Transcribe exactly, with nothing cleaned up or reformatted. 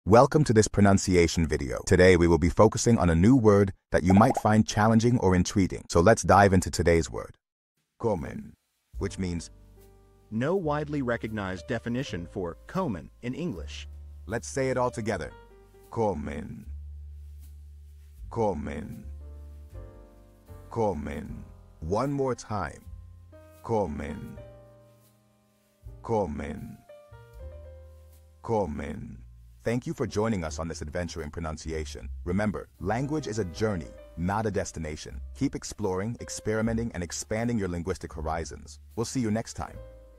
Welcome to this pronunciation video. Today we will be focusing on a new word that you might find challenging or intriguing. So let's dive into today's word. Comen, which means No widely recognized definition for comen in English. let's say it all together. Comen. Comen. Comen. One more time. Comen. Comen. Comen. Thank you for joining us on this adventure in pronunciation. Remember, language is a journey, not a destination. Keep exploring, experimenting, and expanding your linguistic horizons. We'll see you next time.